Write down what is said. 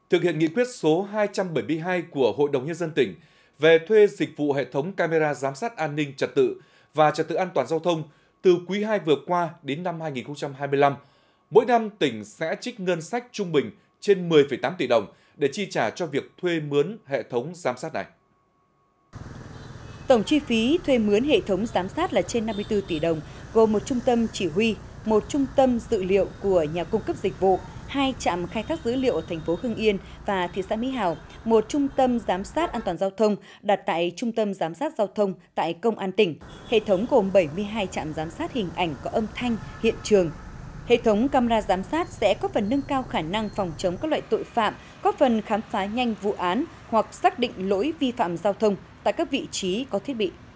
thực hiện nghị quyết số 272 của Hội đồng Nhân dân tỉnh về thuê dịch vụ hệ thống camera giám sát an ninh trật tự và trật tự an toàn giao thông từ quý 2 vừa qua đến năm 2025, mỗi năm tỉnh sẽ trích ngân sách trung bình trên 10,8 tỷ đồng để chi trả cho việc thuê mướn hệ thống giám sát này. Tổng chi phí thuê mướn hệ thống giám sát là trên 54 tỷ đồng, gồm một trung tâm chỉ huy, một trung tâm dữ liệu của nhà cung cấp dịch vụ, 2 trạm khai thác dữ liệu ở thành phố Hưng Yên và thị xã Mỹ Hào, một trung tâm giám sát an toàn giao thông đặt tại Trung tâm Giám sát Giao thông tại Công an tỉnh. Hệ thống gồm 72 trạm giám sát hình ảnh có âm thanh, hiện trường. Hệ thống camera giám sát sẽ có phần nâng cao khả năng phòng chống các loại tội phạm, góp phần khám phá nhanh vụ án hoặc xác định lỗi vi phạm giao thông tại các vị trí có thiết bị.